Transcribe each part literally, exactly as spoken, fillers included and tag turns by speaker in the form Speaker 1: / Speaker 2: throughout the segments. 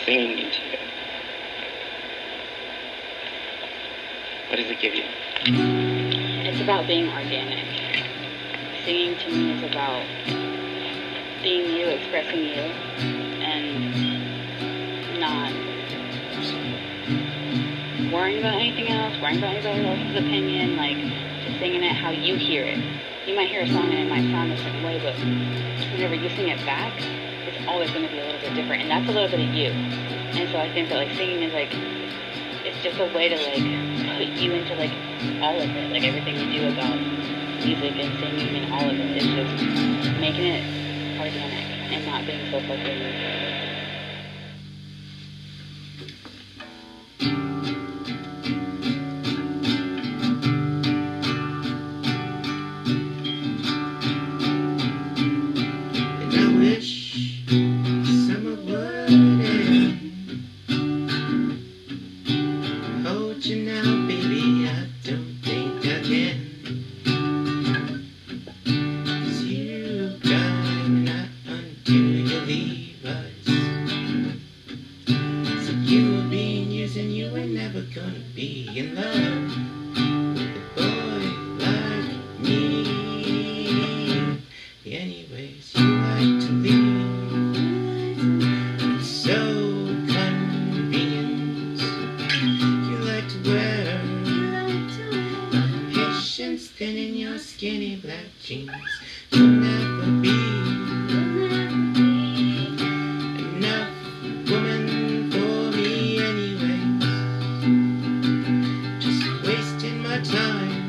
Speaker 1: singing into you? What does it give you?
Speaker 2: It's about being organic. Singing to me is about being you, expressing you, and not worrying about anything else, worrying about anybody else's opinion, like just singing it how you hear it. You might hear a song and it might sound a certain way, but whenever you sing it back, it's always going to be a little bit different, and that's a little bit of you. And so I think that like singing is like, it's just a way to like put you into like all of it, like everything you do about music and singing and all of it is just making it organic and not being so focused.
Speaker 3: You now, baby, I don't think I can. 'Cause you climb not until you leave us. So you were being used and you were never gonna be in love with a boy like me. Anyways, you like to leave. So thin in your skinny black jeans. You'll never be enough woman for me anyways. Just wasting my time,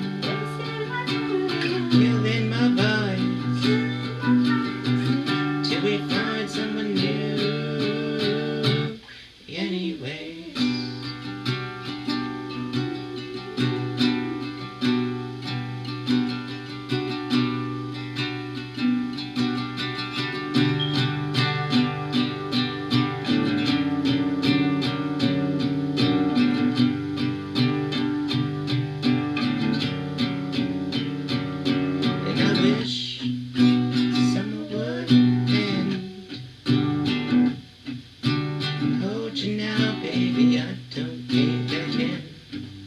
Speaker 3: killing my vibes, till we find someone new anyways. Now, baby, I don't think I can.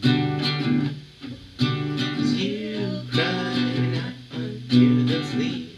Speaker 3: 'Cause you cry not until the sleep.